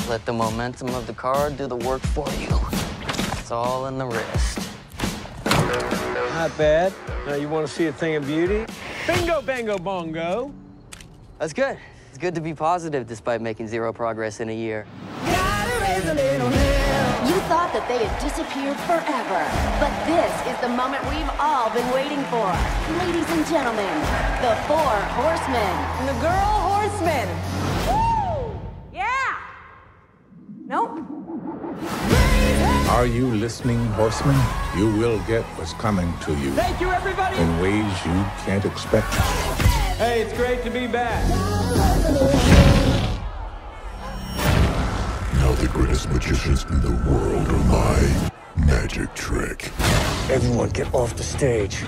Let the momentum of the car do the work for you. It's all in the wrist. Not bad. Now you want to see a thing of beauty? Bingo, bango, bongo. That's good. It's good to be positive despite making zero progress in a year. You thought that they had disappeared forever, but this is the moment we've all been waiting for. Ladies and gentlemen, the Four Horsemen. And the Girl Horsemen. Woo! Yeah! Nope. Are you listening, horsemen? You will get what's coming to you. Thank you, everybody. In ways you can't expect. Hey, it's great to be back. Now the greatest magicians in the world are my magic trick. Everyone get off the stage.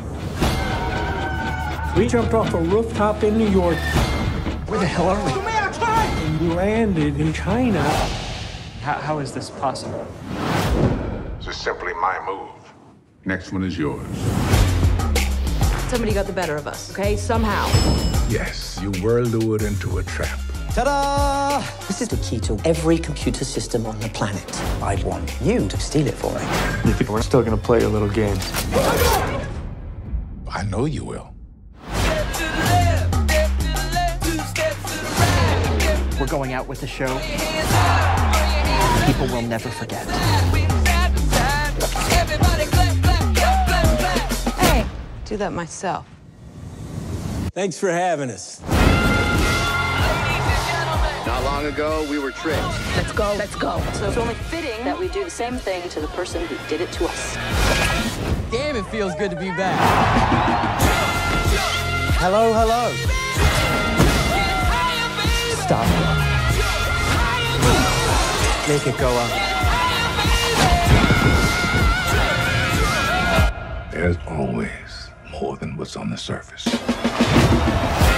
We jumped off a rooftop in New York. Where the hell are we? And we landed in China. How is this possible? This is simply my move. Next one is yours. Somebody got the better of us, okay? Somehow. Yes, you were lured into a trap. Ta-da! This is the key to every computer system on the planet. I want you to steal it for me. You think we're still gonna play your little games? I know you will. We're going out with the show. People will never forget. Hey, do that myself. Thanks for having us. Not long ago, we were tricked. Let's go. Let's go. So it's only fitting that we do the same thing to the person who did it to us. Damn, it feels good to be back. Hello, hello. Stop. Make it go up. There's always more than what's on the surface.